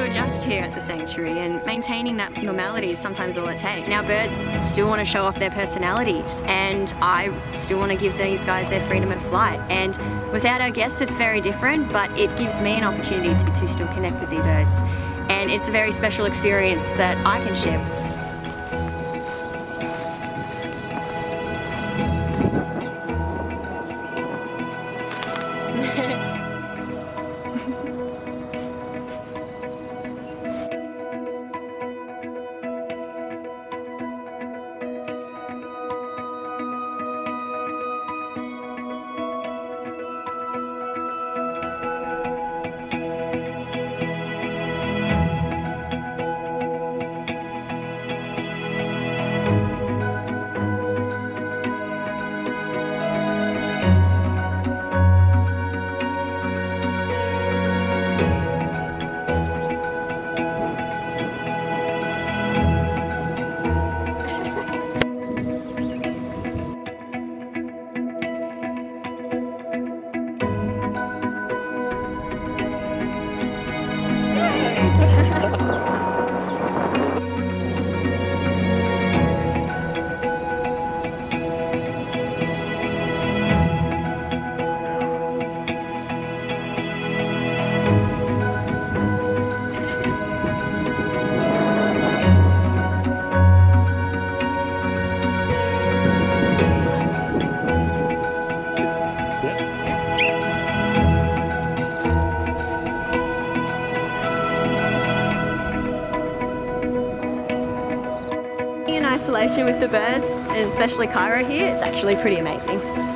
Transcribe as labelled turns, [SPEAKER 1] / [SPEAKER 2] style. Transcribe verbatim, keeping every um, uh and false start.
[SPEAKER 1] adjust here at the sanctuary, and maintaining that normality is sometimes all it takes. Now birds still want to show off their personalities, and I still want to give these guys their freedom of flight. And without our guests it's very different, but it gives me an opportunity to, to still connect with these birds. And it's a very special experience that I can share. Isolation with the birds, and especially Cairo here, it's actually pretty amazing.